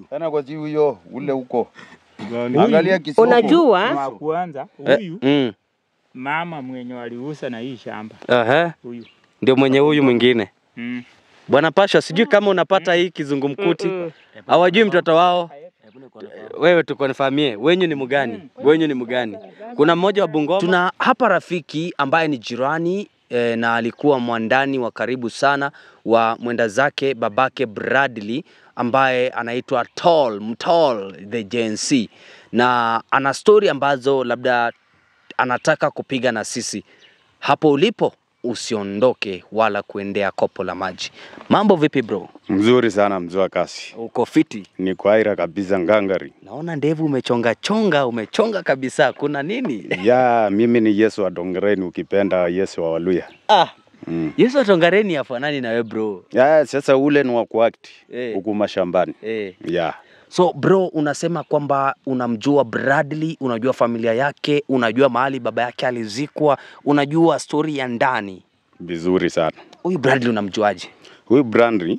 huyu. Tena kwa si huyo ule huko. Angalia kisoko. Unajua? Kwanza huyu mama mwenye aliuza na hii shamba. Huyu. Ndio mwenye huyu mwingine. Bwana Pasha, sijui kama unapata hii kizungumkuti. Hawajui mtoto wao. Wewe tukonfamie, wenyu ni mgani? Wenyu ni mgani? Kuna mmoja wa Bungoma. Tuna hapa rafiki ambaye ni jirani na alikuwa mwandani wa karibu sana wa mwenda zake babake Bradley ambaye anaitwa Mtol the Gen Z, na ana story ambazo labda anataka kupiga na sisi. Hapo ulipo usiondoke wala kuendea kopo la maji. Mambo vipi bro? Mzuri sana mzua kasi. Uko fiti? Ni kwa aira kabisa ngangari. Naona ndevu umechonga kabisa. Kuna nini? Ya, mimi ni Yesu wa Dongereni, ukipenda Yesu wa Waluya. Yesu wa Dongereni afanani na wewe bro. Ya, sasa ule ni wa kuact huku mashambani. Ya. So bro, unasema kwamba unamjua Bradley, unajua familia yake, unajua mahali baba yake alizikwa, unajua story ya ndani. Vizuri sana. Huyu Bradley unamjuaje? Huyu Bradley,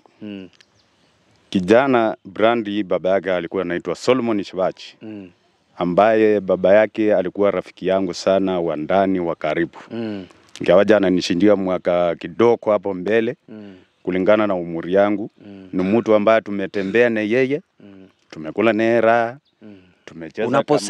kijana Bradley baba yake alikuwa anaitwa Solomon Shivachi. Ambaye baba yake alikuwa rafiki yangu sana wa ndani wa karibu. Ingawaje ananishindia mwaka kidogo hapo mbele. Kulingana na umri yangu. Ni mtu ambaye tumetembea na yeye. Tumekula nera. Tumecheza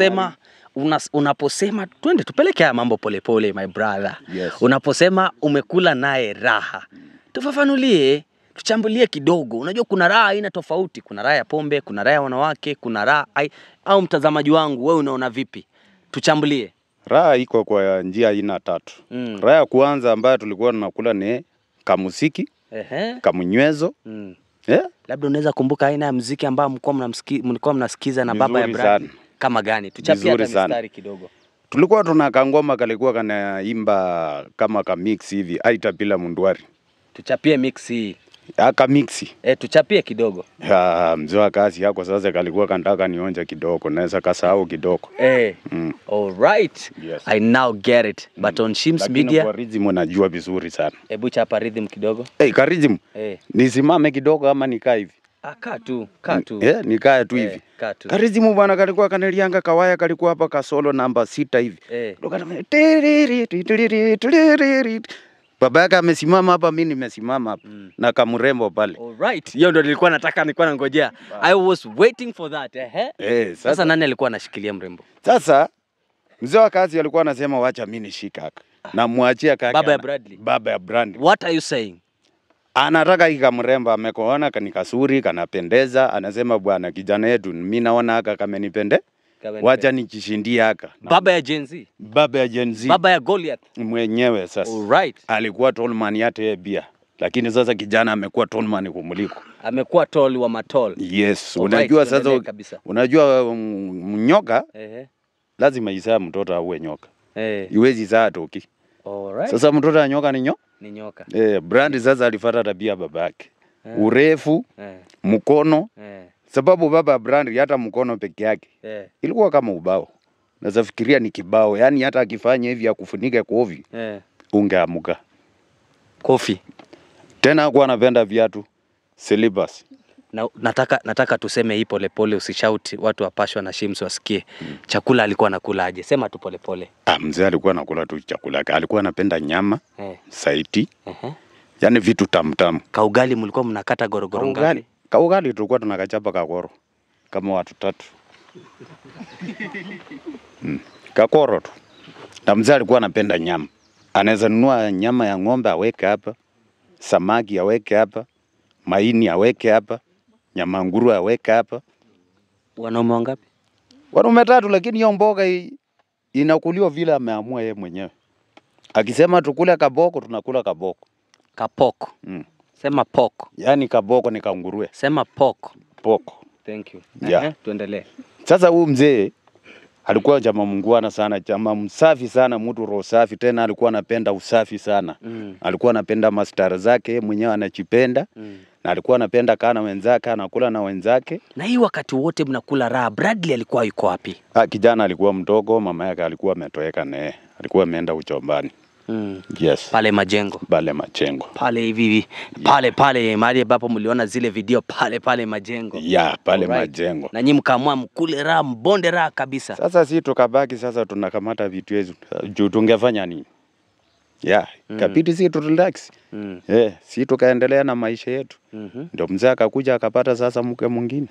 unaposema twende tupeleke haya mambo polepole my brother. Unaposema umekula naye raha, tufafanulie, tuchambulie kidogo. Unajua kuna raha aina tofauti, kuna raha ya pombe, kuna raha ya wanawake, kuna raha au mtazamaji wangu wewe unaona vipi? Tuchambulie. Raha iko kwa njia aina tatu. Raha ya kwanza ambayo tulikuwa tunakula ni kamusiki, kamunywezo. Labda unaweza kumbuka aina ya muziki ambao mlikuwa mnasikiza na baba ya Bradley kama gani? Tuchapie hata mistari kidogo. Tulikuwa tuna kangoma kalikuwa kanaimba kama ka mix hivi, aita bila mundwari. Tuchapie mix hii. Aka mix. Tuchapie kidogo. Mzee wa kazi yako sasa kalikuwa kanataka nionje kidogo, naweza kasahau kidogo. All right. I now get it. But on Shims Media kwa rhythm unajua vizuri sana. Hebu chapa rhythm kidogo. Ka rhythm. Nisimame kidogo ama nikaa hivi? Kaa tu. Nikae tu hivi. Ka rhythm bwana kalikuwa kanalianga kawaya kalikuwa hapa ka solo namba 6 hivi. Baba yake amesimama hapa, mimi nimesimama hapa na kamrembo pale. Alright, hiyo ndio nilikuwa nangojea. I was waiting for that. Sasa nani alikuwa anashikilia mrembo? Sasa mzee wa kazi alikuwa anasema wacha mimi nishika kaka. Na muachia kaka. Baba ya Bradley. Baba ya Bradley. What are you saying? Anataka ikamrembo, amekoona kanikasuri, kanapendeza, anasema bwana kijana yetu mimi naona haka kamenipende. Wacha nikishindia haka. Baba ya Gen Z. Baba ya Gen Z. Baba ya Goliath. Mwenyewe sasa. Alright. Alikuwa tallman yake bia. Lakini sasa kijana amekuwa tallman kumuliko. Amekuwa tall wa matall. Yes. Unajua sasa unajua mnyoka lazima izaa mtoto awe nyoka. Iwezi zaa toki. Alright. Sasa mtoto wa nyoka ni nyoka. Bradley sasa alifuata tabia babake. Urefu, mkono. Sababu baba Bradley hata mkono peke yake ilikuwa kama ubao. Naweza fikiria ni kibao, yani hata akifanya hivi akufunike kofi. Ungeamuka. Kofi. Tena hakuwa anapenda viatu slippers. Nataka tuseme hii polepole, usishauti watu wapashwa na Shims wasikie. Chakula alikuwa anakula aje? Sema tu polepole. Mzee alikuwa anakula tu chakula. Alikuwa anapenda nyama, saiti. Yani vitu tamtamu. Kaugali mlikuwa mnakata gorogoro ngapi? Kaugali tulikuwa tunakachapa kakoro kama watu 3. Kakoro tu. Na mzee alikuwa anapenda nyama. Anaweza nunua nyama ya ng'ombe aweke hapa, samaki aweke hapa, maini aweke hapa, nyama nguruwe aweke hapa. Wanaume wangapi? Wanaume 3, lakini hiyo mboga inakuliwa vile ameamua yeye mwenyewe. Akisema tukule kaboko tunakula kaboko. Kapoko. Sema poko. Yani kaboko ni kanguruwe. Sema poko. Poko. Thank you. Tuendelee. Sasa huyu mzee alikuwa jamaa mungwana sana, jamaa msafi sana, mtu roho safi, tena alikuwa anapenda usafi sana. Alikuwa anapenda mastara zake, mwenyewe anachipenda. Na alikuwa anapenda kana wenzake, anakula na wenzake. Na hii wakati wote mnakula raha, Bradley alikuwa yuko wapi? Kijana alikuwa mdogo, mama yake alikuwa ametoweka naye. Alikuwa ameenda uchombani. Yes. Pale Majengo. Pale Majengo. Pale hivi pale mahali ambapo mliona zile video pale Majengo. Pale Majengo. Na nyinyi mkaamua mkule raha, mbonde raha kabisa. Sasa si tukabaki sasa tunakamata vitu hizo. Juu tungefanya nini? Kabidi si tu relax. Si tukaendelea na maisha yetu. Ndio mzee akakuja akapata sasa mke mwingine.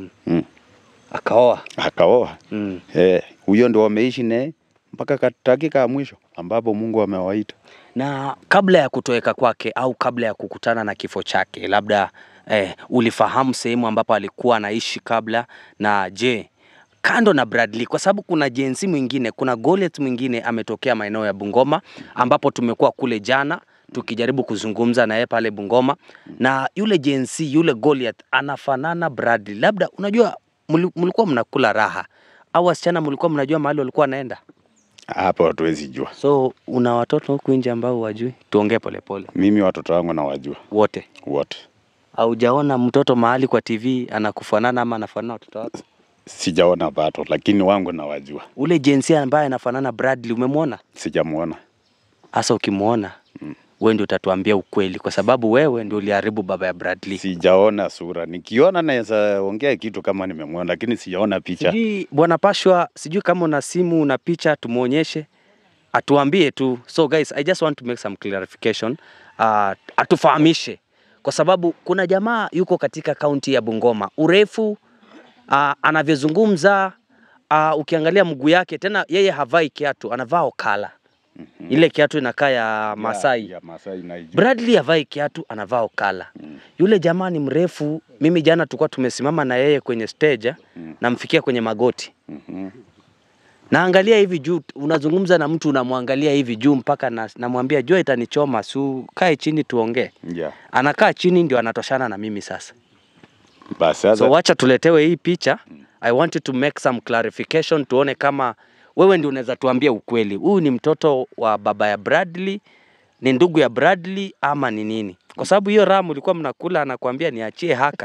Akaoa. Huyo ndio wameishi naye mpaka dakika ya mwisho ambapo Mungu amewaita. Na kabla ya kutoweka kwake au kabla ya kukutana na kifo chake, labda ulifahamu sehemu ambapo alikuwa anaishi kabla? Na je, kando na Bradley, kwa sababu kuna jensi mwingine, kuna Goliath mwingine ametokea maeneo ya Bungoma ambapo tumekuwa kule jana tukijaribu kuzungumza na yeye pale Bungoma, na yule jensi, yule Goliath anafanana Bradley. Labda unajua mlikuwa mnakula raha au wasichana mlikuwa mnajua mahali walikuwa anaenda? Hapo hatuwezi jua. So una watoto huku nje ambao wajui? Tuongee polepole. Mimi watoto wangu na wajua. Wote? Wote. Haujaona mtoto mahali kwa TV anakufanana ama anafanana watoto wako? Sijaona bado, lakini wangu na wajua. Ule jinsia ambaye anafanana Bradley umemwona? Sijamuona. Asa ukimuona, wewe ndio utatuambia ukweli, kwa sababu wewe ndio uliharibu baba ya Bradley. Sijaona sura. Nikiona naweza ongea kitu kama nimemwona, lakini sijaona picha. Sijui Bwana Pashwa, sijui kama una simu una picha tumuonyeshe. Atuambie tu. So guys, I just want to make some clarification. Atufahamishe. Kwa sababu kuna jamaa yuko katika kaunti ya Bungoma. Urefu, anavyozungumza, ukiangalia mguu yake, tena yeye havai kiatu, anavaa okala. Ile kiatu inakaa ya Masai. Ya Masai na Bradley havai kiatu, anavaa okala. Yule jamaa ni mrefu. Mimi jana tulikuwa tumesimama na yeye kwenye stage, namfikia kwenye magoti. Naangalia hivi juu, unazungumza na mtu unamwangalia hivi juu mpaka namwambia jua itanichoma, su kae chini tuongee. Anakaa chini ndio anatoshana na mimi sasa. So wacha tuletewe hii picha. I want you to make some clarification, tuone kama wewe ndio unaweza tuambia ukweli. Huyu ni mtoto wa baba ya Bradley, ni ndugu ya Bradley ama ni nini? Kwa sababu hiyo ramu ulikuwa mnakula anakuambia niachie haka.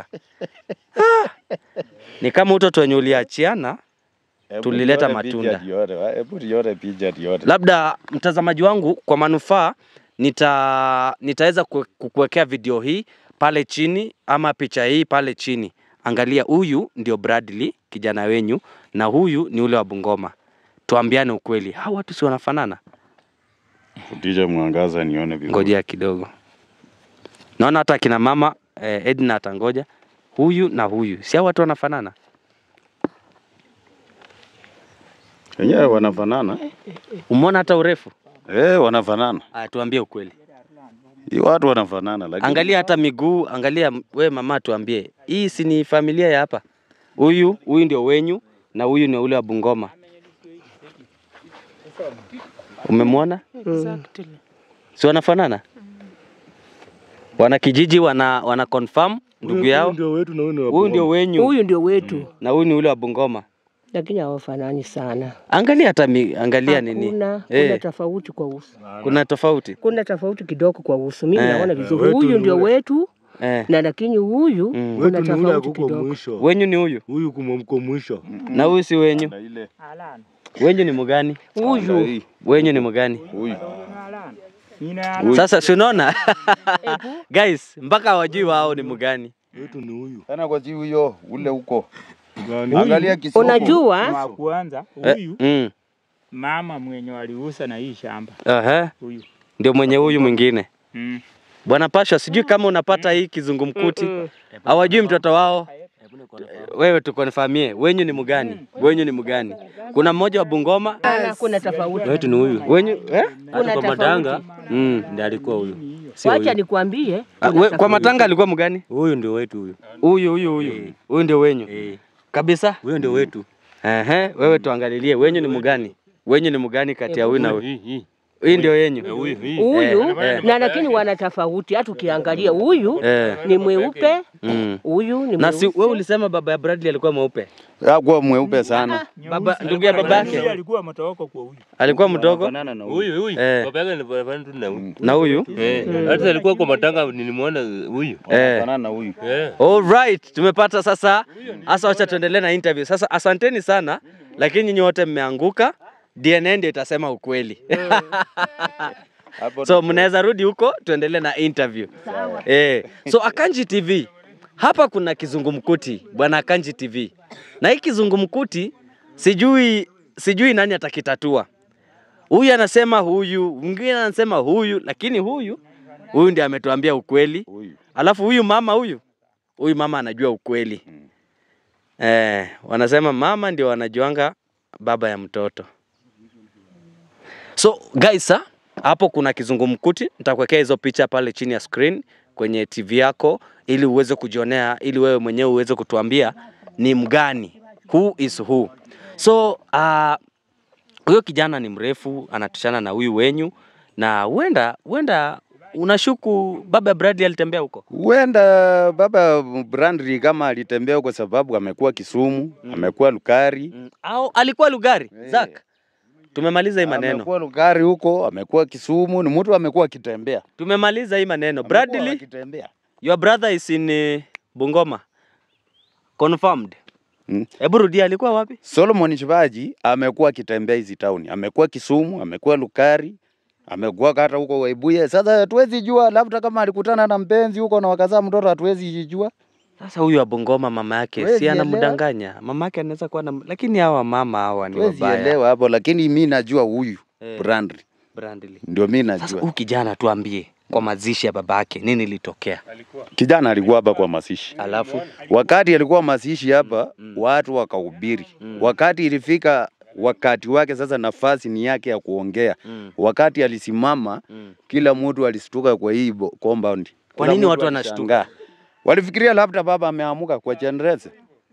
Ni kama mtoto wenye uliachiana tulileta matunda. Labda mtazamaji wangu, kwa manufaa nitaweza kukuwekea video hii pale chini ama picha hii pale chini. Angalia, huyu ndio Bradley kijana wenyu na huyu ni ule wa Bungoma. Tuambiane ukweli, hawa watu si wanafanana? Rudisha mwangaza nione vizuri. Ngojea kidogo. Naona hata kina mama Edna atangoja. Huyu na huyu, si hawa watu wanafanana? Wenyewe wanafanana. Umeona hata urefu? Wanafanana. Tuambie ukweli. Hii watu wanafanana, lakini angalia hata miguu, angalia we mama, tuambie. Hii si ni familia ya hapa? Huyu ndio wenyu na huyu ni ule wa Bungoma. Umemwona? Exactly. Si wanafanana? Wana kijiji wana confirm ndugu yao. Huyu ndio wenyu. Huyu ndio wetu. Na huyu ni ule wa Bungoma. Lakini hawafanani sana. Angalia hata angalia nini? Kuna tofauti kwa uso. Kuna tofauti? Kuna tofauti kidogo kwa uso. Mimi naona vizuri. Huyu ndio wetu. Na lakini huyu kuna tofauti kidogo. Wenyu ni huyu? Huyu kumamko mwisho. Na huyu si wenyu? Wenyu ni mgani? Huyu. Wenyu ni mgani? huyu. Sasa unaona? Guys, mpaka wajui wao ni mgani. Wetu ni huyu. Sana kwa jiu hiyo ule huko. Angalia kisoko. Unajua? Kwanza huyu mama mwenye waliuza na hii shamba. Huyu. Ndio mwenye huyu mwingine. Bwana Pashwa, sijui kama unapata hii kizungumkuti. Hawajui mtoto wao. Wewe tukonfamie, wenyu ni mgani? Wenyu ni mgani? Kuna mmoja wa Bungoma? Kuna tofauti. Wetu ni huyu. Wenyu kuna kwa Matanga? Ndiye alikuwa huyu. Wacha nikwambie. Kwa Matanga alikuwa mgani? Huyu ndio wetu huyu. Huyu. Huyu ndio wenyu. Kabisa? Huyu ndio wetu. Wewe tuangalilie, wenyu ni mgani? Wenyu ni mgani kati ya huyu na huyu? Hii ndio yenyu. Huyu na lakini wana tofauti. Hata ukiangalia huyu ni mweupe, huyu ni mweupe. Na si wewe ulisema baba ya Bradley alikuwa mweupe? Hakuwa mweupe sana. Baba ndugu ya babake alikuwa mtoko kwa huyu. Alikuwa mdogo? Huyu. Baba yake anafanana tu na huyu. Na huyu? Hata alikuwa kwa Matanga nilimwona huyu. Anafanana na huyu. All right, tumepata sasa. Asa acha tuendelee na interview. Sasa asanteni sana, lakini nyinyi wote mmeanguka. DNA ndio itasema ukweli. So mnaweza rudi huko tuendelee na interview. So Akanji TV. Hapa kuna kizungumkuti, bwana Akanji TV. Na hii kizungumkuti sijui nani atakitatua. Huyu anasema huyu, mwingine anasema huyu, lakini huyu ndiye ametuambia ukweli. Alafu huyu mama anajua ukweli. Wanasema mama ndio wanajuanga baba ya mtoto. So guys, hapo kuna kizungumkuti, nitakuwekea hizo picha pale chini ya screen kwenye TV yako ili uweze kujionea, ili wewe mwenyewe uweze kutuambia ni mgani, who is who. So huyo kijana ni mrefu, anatushana na huyu wenyu, na huenda unashuku baba Bradley alitembea huko. Huenda baba Bradley kama alitembea huko sababu amekuwa Kisumu, amekuwa Lugari. Au alikuwa Lugari? Zak. Tumemaliza hii maneno. Amekuwa Lugari huko, amekuwa Kisumu, ni mtu amekuwa akitembea. Tumemaliza hii maneno. Bradley, your brother is in Bungoma. Confirmed. Hebu rudia, alikuwa wapi? Solomon Shivaji amekuwa akitembea hizi town. Amekuwa Kisumu, amekuwa Lugari, amekuwa hata huko Webuye. Sasa hatuwezi jua, labda kama alikutana na mpenzi huko na wakazaa mtoto, hatuwezi jua. Sasa huyu wa Bungoma mama yake si anamdanganya. Mama yake anaweza kuwa lakini hawa mama hawa ni wabaya. Sielewa hapo, lakini mimi najua huyu Bradley. Ndio mimi najua. Sasa huyu kijana tuambie kwa mazishi ya babake nini litokea? Kijana alikuwa hapa kwa mazishi. Alafu wakati alikuwa mazishi hapa, watu wakahubiri. Wakati ilifika wakati wake sasa, nafasi ni yake ya kuongea. Wakati alisimama, kila mtu alistuka kwa hii compound. Kwa nini watu wanashtuka? Walifikiria labda baba ameamuka kwa Chenreze.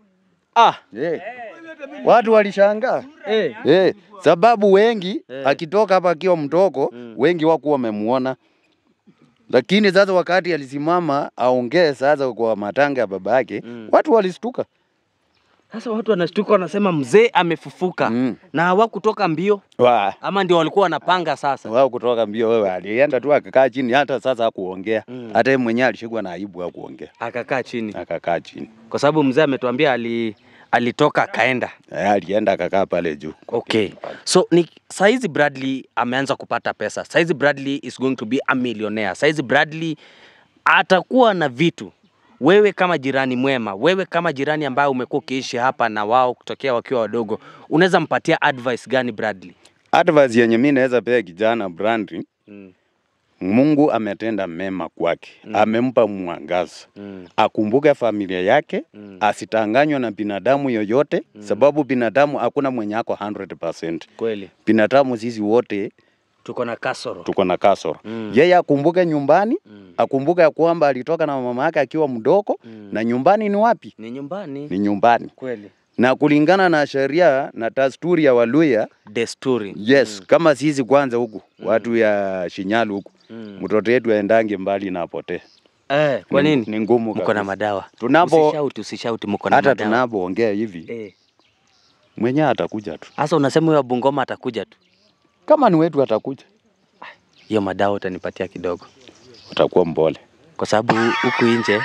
Watu walishangaa. Sababu wengi akitoka hapa akiwa mtoko, wengi wako wamemuona. Lakini sasa wakati alisimama aongee sasa kwa matanga ya baba yake, watu walistuka. Sasa watu wanashtuka, wanasema mzee amefufuka. Na hawakutoka mbio. Ama ndio walikuwa wanapanga sasa? Wao kutoka mbio, wewe alienda tu akakaa chini, hata sasa hakuongea. Hata yeye mwenyewe alishikwa na aibu ya kuongea. Akakaa chini. Akakaa chini. Kwa sababu mzee ametuambia alitoka akaenda. Alienda akakaa pale juu. Okay. So ni saizi Bradley ameanza kupata pesa. Saizi Bradley is going to be a millionaire. Saizi Bradley atakuwa na vitu. Wewe kama jirani mwema, wewe kama jirani ambaye umekuwa ukiishi hapa na wao kutokea wakiwa wadogo, unaweza mpatia advice gani Bradley? Advice yenye mimi naweza pea kijana Bradley, Mungu ametenda mema kwake. Amempa mwangaza. Akumbuke familia yake, asitanganywe na binadamu yoyote, sababu binadamu hakuna mwenye ako 100%. Kweli. Binadamu sisi wote tuko na kasoro. Yeye akumbuke nyumbani, akumbuke ya kwamba alitoka na mama yake akiwa mdogo, na nyumbani ni wapi? Ni nyumbani. Ni nyumbani. Kweli. Na kulingana na sheria na desturi ya Waluya, yes, kama sisi kwanza huku, watu ya Shinyalu huku, mtoto wetu aendange mbali na apotee. Kwa nini? Ni ngumu kabisa. Mko na madawa. Usishauti mko na madawa. Hata tunapoongea hivi, mwenyewe atakuja tu. Sasa unasema huyo Bungoma atakuja tu? Kama ni wetu atakuja. Hiyo madawa utanipatia kidogo. Utakuwa mbole. Kwa sababu huku nje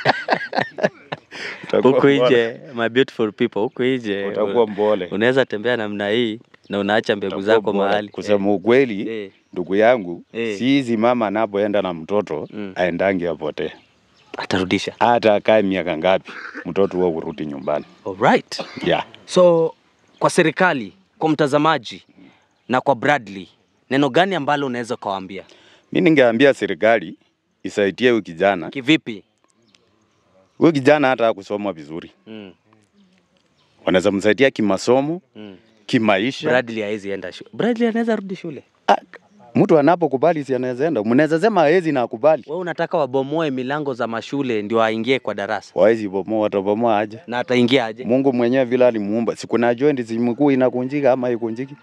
huku nje, my beautiful people, huku nje utakuwa mbole. Unaweza tembea namna hii na unaacha mbegu zako mahali. Kusema ukweli, ndugu yangu, si hizi mama anapoenda na mtoto aendange apotee. Atarudisha. Hata akae miaka ngapi, mtoto wao urudi nyumbani. Alright. Yeah. So kwa serikali, kwa mtazamaji na kwa Bradley, neno gani ambalo unaweza kawaambia? Mimi ningeambia serikali isaidie huyu kijana. Kivipi? Huyu kijana hata hakusoma vizuri. Wanaweza msaidia kimasomo, kimaisha. Bradley haizi enda shule. Bradley anaweza rudi shule. Mtu anapokubali si anaweza enda. Mnaweza sema hawezi na akubali. Wewe unataka wabomoe milango za mashule ndio aingie kwa darasa. Hawezi bomoa, watabomoa aje? Na ataingia aje? Mungu mwenyewe vile alimuumba. Si kuna joint mkuu inakunjika ama ikunjiki?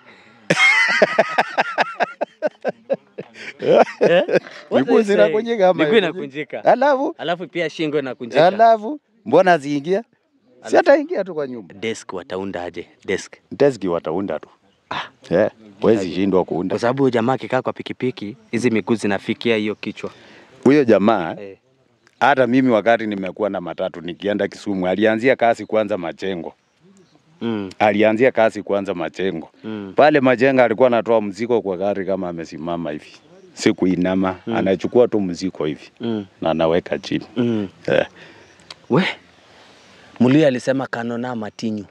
Miguu zinakunjika ama inakunjika. Alafu pia shingo inakunjika. Alafu mbona ziingia? Si ataingia tu kwa nyumba. Desk wataunda aje? Desk wataunda tu. Wezi shindwa kuunda. Kwa sababu jamaa akikaa kwa pikipiki, hizi miguu zinafikia hiyo kichwa. Huyo jamaa, hata mimi wakati nimekuwa na matatu nikienda Kisumu, alianzia kazi kwanza Majengo. Alianzia kazi kwanza Majengo. Pale Majengo alikuwa anatoa mzigo kwa gari kama amesimama hivi. si kuinama, anachukua tu mziko hivi na anaweka chini. We, Mulia alisema kanona matinyu.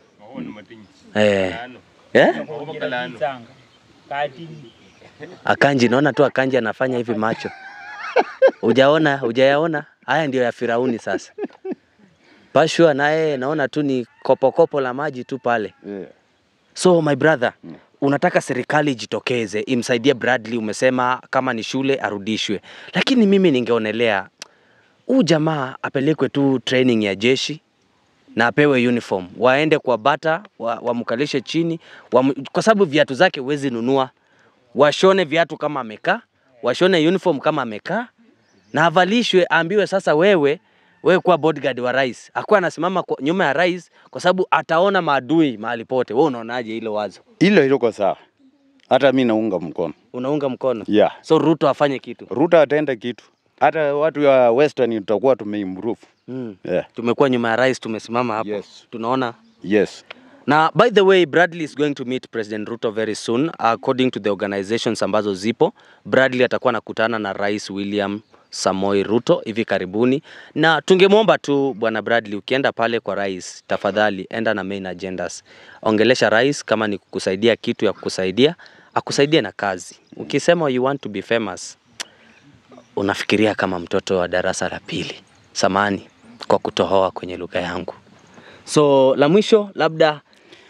Akanji, naona tu Akanji anafanya hivi macho. Hujayaona? Haya ndio ya Firauni sasa. Pashua naye naona tu ni kopo la maji tu pale. So my brother, unataka serikali jitokeze imsaidie Bradley, umesema kama ni shule arudishwe. Lakini mimi ningeonelea huyu jamaa apelekwe tu training ya jeshi na apewe uniform. Waende kwa bata, wamkalishe chini, kwa sababu viatu zake huwezi nunua. Washone viatu kama amekaa, washone uniform kama amekaa, na avalishwe, aambiwe sasa wewe kwa bodyguard wa rais. Hakuwa anasimama nyuma ya rais kwa sababu ataona maadui mahali pote. Wewe unaonaje hilo wazo? Hilo kwa sawa. Hata mimi naunga mkono. Unaunga mkono? Yeah. So Ruto afanye kitu. Ruto atende kitu. Hata watu wa Western tutakuwa tumeimprove. Tumekuwa nyuma ya rais, tumesimama hapo. Yes. Tunaona? Yes. Now, by the way, Bradley is going to meet President Ruto very soon. According to the organizations ambazo zipo, Bradley atakuwa nakutana na Rais William Samoei Ruto hivi karibuni. Na tungemwomba tu bwana Bradley, ukienda pale kwa rais, tafadhali enda na main agendas. Ongelesha rais, kama ni kukusaidia kitu ya kukusaidia, akusaidie na kazi. Ukisema you want to be famous, unafikiria kama mtoto wa darasa la pili. Samani kwa kutohoa kwenye lugha yangu. So la mwisho labda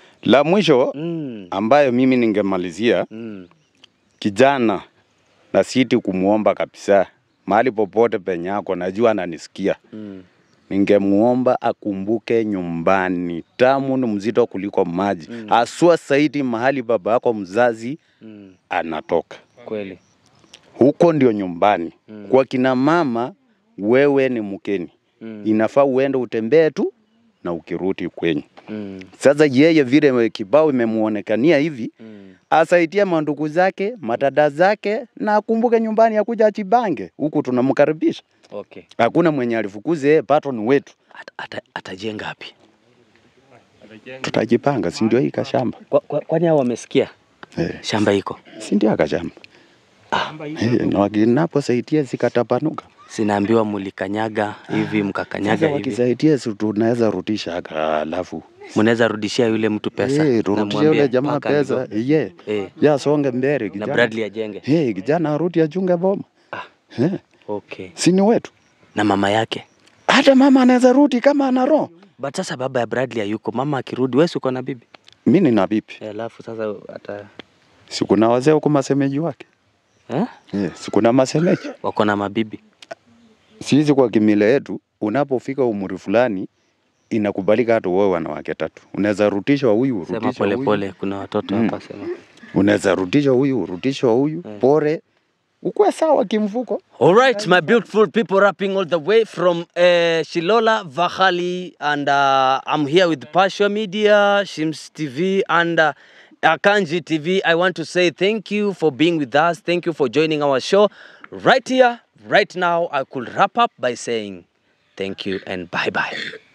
ambayo mimi ningemalizia, kijana na siti kumuomba kabisa mahali popote penyako, najua ananisikia. Ningemuomba akumbuke nyumbani. Damu ni mzito kuliko maji. Haswa zaidi mahali baba yako mzazi anatoka. Kweli. Huko ndio nyumbani. Kwa kina mama, wewe ni mkeni. Inafaa uende utembee tu na ukirudi kwenyu. Sasa yeye vile kibao imemuonekania hivi, asaidia mandugu zake, madada zake, na akumbuke nyumbani akuja ajibange. Huku tunamkaribisha. Okay. Hakuna mwenye alifukuze patron wetu. Atajenga wapi? Tutajipanga, si ndio hii kashamba. Kwani hao wamesikia? Shamba iko. Si ndio kashamba. Na wakinapo saidia zikatapanuka. Sinaambiwa mulikanyaga hivi mkakanyaga hivi. Wakisaidia tunaweza rudisha alafu. Mnaweza rudishia yule mtu pesa. Rudishia yule jamaa pesa. Ya songe mbele kijana. Na Bradley ajenge. Kijana arudi ajunge boma. Okay. Si ni wetu. Na mama yake. Hata mama anaweza rudi kama ana roho. But sasa baba ya Bradley hayuko. Mama akirudi, wewe uko na bibi? Mimi nina bibi. Alafu sasa sikuna wazee huko masemeji wake. Sikuna masemeji. Wako na mabibi. Sisi kwa kimila yetu, unapofika umri fulani inakubalika hata wewe wanawake 3. Unaweza rudisha huyu, rudisha huyu. Sema pole, kuna watoto hapa sema. Unaweza rudisha huyu, rudisha huyu, pore. Ukwe sawa kimfuko. All right, my beautiful people, rapping all the way from Shilola Vahali, and I'm here with Pashua Media, Shims TV, and Akanji TV. I want to say thank you for being with us. Thank you for joining our show. Right here, right now, I could wrap up by saying thank you and bye-bye.